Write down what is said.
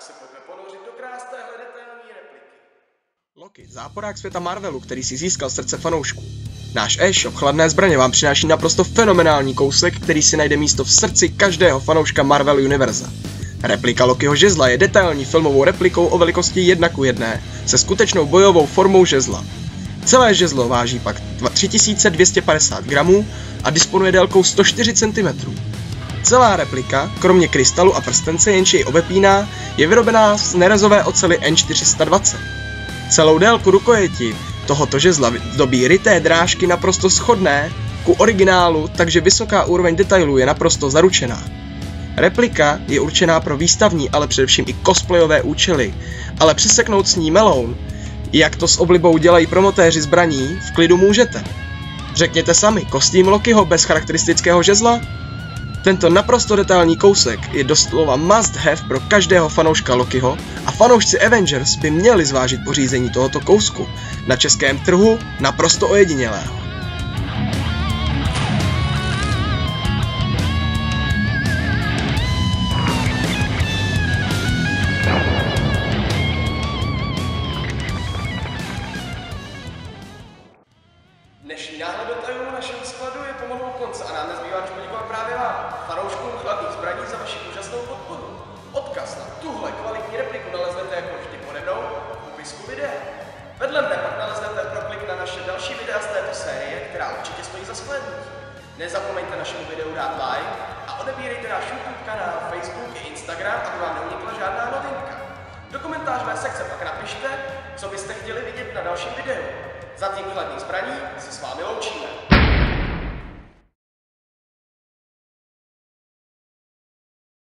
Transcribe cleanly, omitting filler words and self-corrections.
tak se pojďme ponořit do krásné detailní repliky. Loki, záporák světa Marvelu, který si získal srdce fanoušků. Náš e-shop Chladné zbraně vám přináší naprosto fenomenální kousek, který si najde místo v srdci každého fanouška Marvel Univerza. Replika Lokiho žezla je detailní filmovou replikou o velikosti 1:1 se skutečnou bojovou formou žezla. Celé žezlo váží pak 3250 gramů a disponuje délkou 104 cm. Celá replika, kromě krystalu a prstence, jenž jej obepíná, je vyrobená z nerezové oceli N420. Celou délku rukojeti tohoto žezla zdobí ryté drážky naprosto shodné ku originálu, takže vysoká úroveň detailů je naprosto zaručená. Replika je určená pro výstavní, ale především i cosplayové účely, ale přiseknout s ní meloun, jak to s oblibou dělají promotéři zbraní, v klidu můžete. Řekněte sami, kostým Lokiho bez charakteristického žezla? Tento naprosto detailní kousek je doslova must have pro každého fanouška Lokiho a fanoušci Avengers by měli zvážit pořízení tohoto kousku na českém trhu naprosto ojedinělého. Dnešní náhled detailů na našem skladu je pomalu u konce a nám nezbývá než poděkovat právě vám, fanouškům Chladných zbraní, za vaši úžasnou podporu. Odkaz na tuhle kvalitní repliku naleznete jako vždy pode mnou v popisku videa. Vedle mne pak naleznete proklik na naše další videa z této série, která určitě stojí za shlédnutí. Nezapomeňte našemu videu dát like a odebírejte náš YouTube kanál, Facebook i Instagram, aby vám neunikla žádná novinka. Do komentářové sekce pak napište, co byste chtěli vidět na dalším videu. Zatím Chladných zbraní se s vámi loučíme.